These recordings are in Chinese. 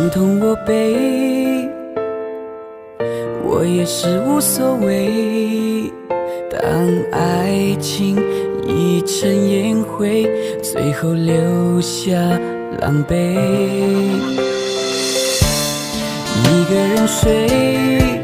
伤痛我背，我也是无所谓。当爱情已成烟灰，最后留下狼狈。一个人睡，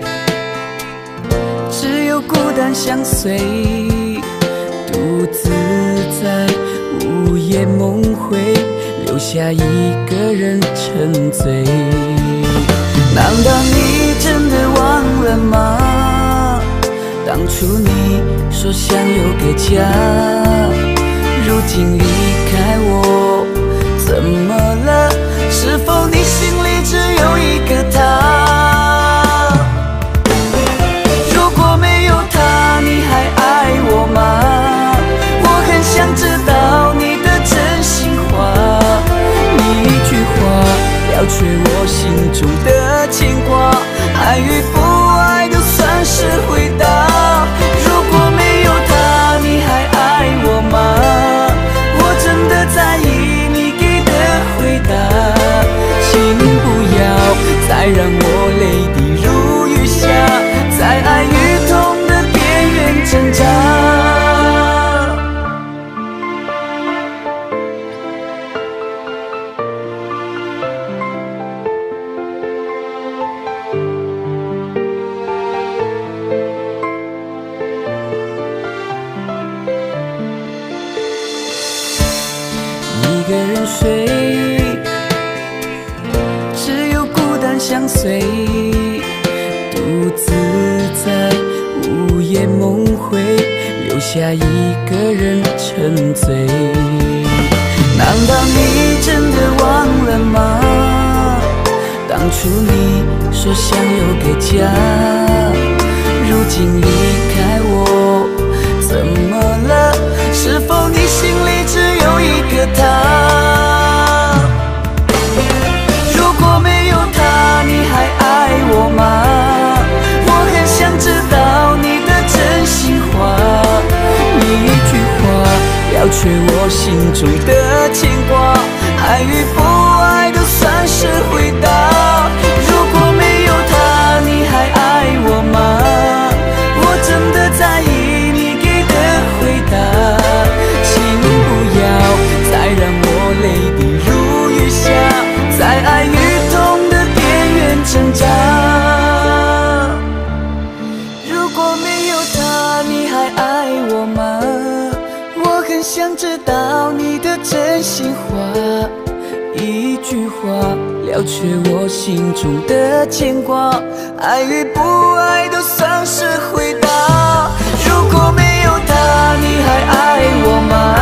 只有孤单相随，独自在午夜梦回，留下一个人沉醉。难道你真的忘了吗？当初你说想有个家，如今离开我，怎么了？是否你心里只有一个他？如果没有他，你还爱我吗？我很想知道你的真心话，你一句话了却我心中的牵挂，爱与不爱都算是回答。如果没有他，你还爱我吗？我真的在意你给的回答，请不要再让我泪滴如雨下，在爱与痛的边缘挣扎。一个人睡，只有孤单相随，独自在午夜梦回，留下一个人沉醉。难道你真的忘了吗？当初你说想有个家，如今离开我，怎么了？是否你心里只有一个他？如果没有他，你还爱我吗？我很想知道你的真心话，你一句话了却我心中的牵挂，爱与不爱都算是回答。如果没有他，你还爱我吗？我真的在意你给的回答，请不要再让我泪滴如雨下，在爱与痛的边缘挣扎。如果没有他，你还爱我吗？我很想知道你的真心话，一句话了却我心中的牵挂，爱与不爱都算是回答。如果没有他，你还爱我吗？